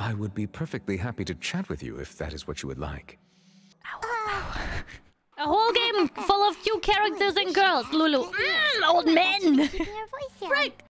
I would be perfectly happy to chat with you if that is what you would like. A whole game full of cute characters and girls, Lulu. Old men! Keeping your voice down. Frick!